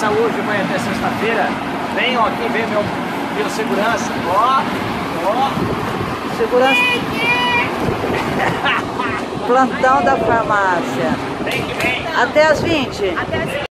farmácia hoje, vai até sexta-feira. Venham aqui, vem meu segurança. Ó. Segurança. Plantão da farmácia. Vem que vem. Até as 20. Até